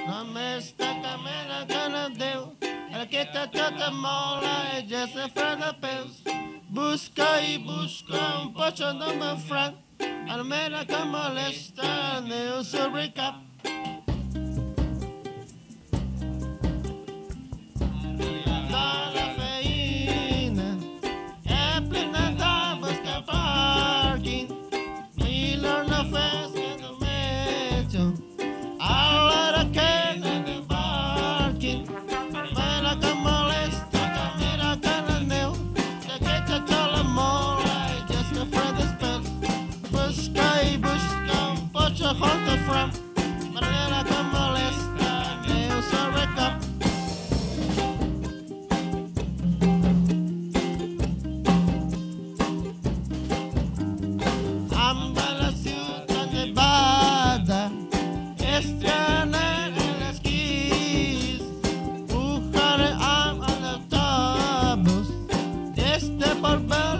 não me está caminhando com Deus. Ela que está toda mola e já se frena peus. Busca e busca pocho no meu frango. Ela me dá que molesta, eu sou recap. Horta from Manera que molesta, eu sou recap. Amba la ciudad nevada, estrenar en las quis, buscar a los autobús, desde por ver.